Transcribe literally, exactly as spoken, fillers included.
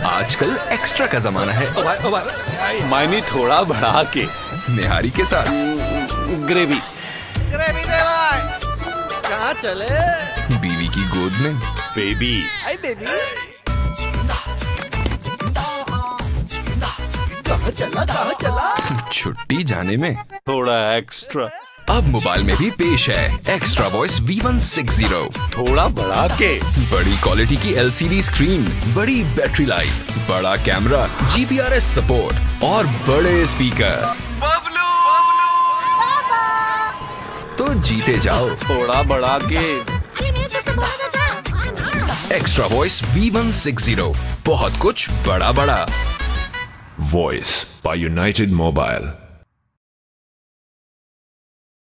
आजकल एक्स्ट्रा का जमाना है। मायनी थोड़ा बढ़ा के। निहारी के साथ ग्रेवी। ग्रेवी दे भाई। कहाँ चले? बीवी की गोद में। बेबी। Hi baby. कहाँ चला कहाँ चला? छुट्टी जाने में थोड़ा एक्स्ट्रा। अब मोबाइल में भी पेश है extra voice V one sixty. थोड़ा बढ़ा के। बड़ी क्वालिटी की एलसीडी स्क्रीन, बड़ी बैटरी लाइफ, बड़ा कैमरा, जीपीआरएस सपोर्ट और बड़े स्पीकर। बबलू तो जीते जाओ। थोड़ा बढ़ा के। Extra voice V one sixty, बहुत कुछ बड़ा बड़ा। Voice by United Mobile.